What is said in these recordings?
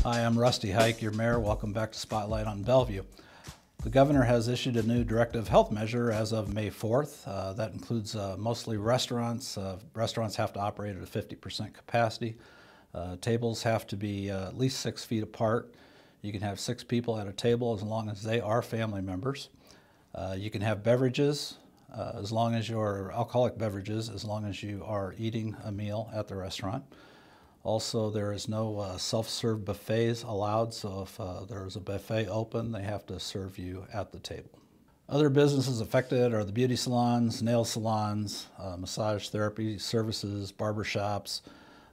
Hi, I'm Rusty Hike, your mayor. Welcome back to Spotlight on Bellevue. The governor has issued a new directive health measure as of May 4th. That includes mostly restaurants. Restaurants have to operate at a 50% capacity. Tables have to be at least 6 feet apart. You can have 6 people at a table as long as they are family members. You can have beverages as long as you're alcoholic beverages, as long as you are eating a meal at the restaurant. Also, there is no self-serve buffets allowed, so if there is a buffet open, they have to serve you at the table. Other businesses affected are the beauty salons, nail salons, massage therapy services, barber shops,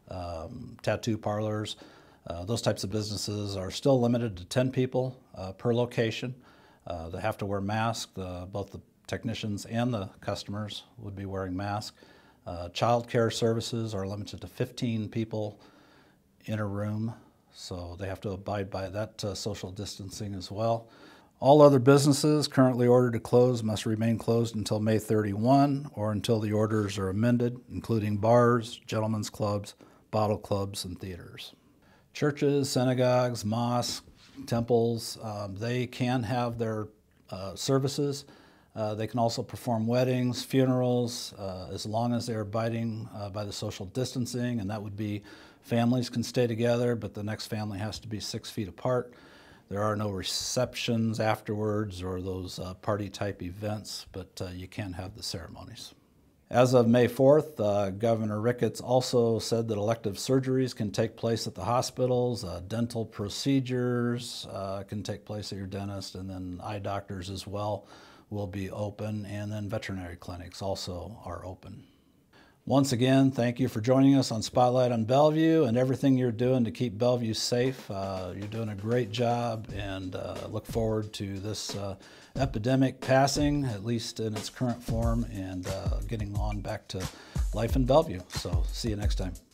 tattoo parlors. Those types of businesses are still limited to 10 people per location. They have to wear masks. Both the technicians and the customers would be wearing masks. Child care services are limited to 15 people in a room, so they have to abide by that social distancing as well. All other businesses currently ordered to close must remain closed until May 31 or until the orders are amended, including bars, gentlemen's clubs, bottle clubs, and theaters. Churches, synagogues, mosques, temples, they can have their services. They can also perform weddings, funerals, as long as they're abiding by the social distancing, and that would be families can stay together, but the next family has to be 6 feet apart. There are no receptions afterwards or those party-type events, but you can have the ceremonies. As of May 4th, Governor Ricketts also said that elective surgeries can take place at the hospitals, dental procedures can take place at your dentist, and then eye doctors as well will be open, and then veterinary clinics also are open. Once again, thank you for joining us on Spotlight on Bellevue and everything you're doing to keep Bellevue safe. You're doing a great job, and look forward to this epidemic passing, at least in its current form, and getting on back to life in Bellevue. So see you next time.